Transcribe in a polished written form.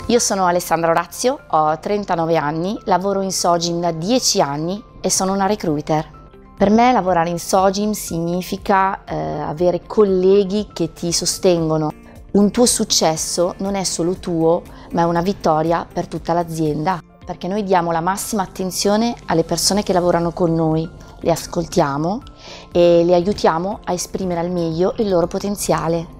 Io sono Alessandra Orazio, ho 39 anni, lavoro in Sogin da 10 anni e sono una recruiter. Per me lavorare in Sogin significa avere colleghi che ti sostengono. Un tuo successo non è solo tuo, ma è una vittoria per tutta l'azienda, perché noi diamo la massima attenzione alle persone che lavorano con noi, le ascoltiamo e le aiutiamo a esprimere al meglio il loro potenziale.